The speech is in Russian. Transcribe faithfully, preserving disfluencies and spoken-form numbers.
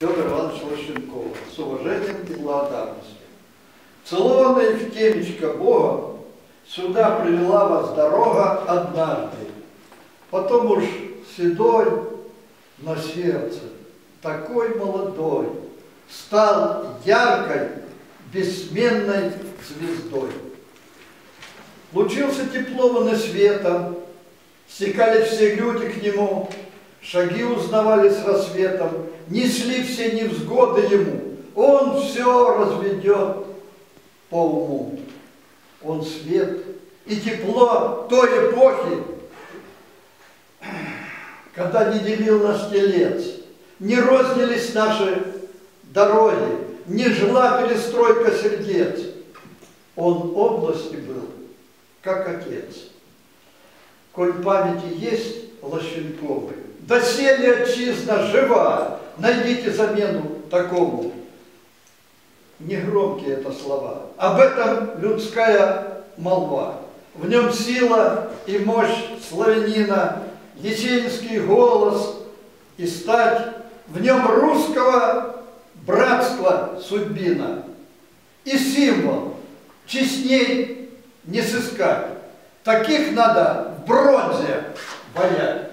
Федор Иванович Лощенков, с уважением и благодарностью. Целованная в темечко Бога, сюда привела вас дорога однажды. Потом уж седой на сердце, такой молодой, стал яркой, бессменной звездой. Лучился теплованный светом, стекали все люди к нему, шаги узнавали с рассветом, несли все невзгоды ему. Он все разведет по уму. Он свет и тепло той эпохи, когда не делил нас телец, не рознились наши дороги, не жила перестройка сердец. Он области был, как отец. Коль памяти есть Лощенковой, доселе отчизна жива, найдите замену такому. Негромкие это слова, об этом людская молва. В нем сила и мощь славянина, есенинский голос и стать, в нем русского братства судьбина. И символ, честней не сыскать, таких надо в бронзе ваять.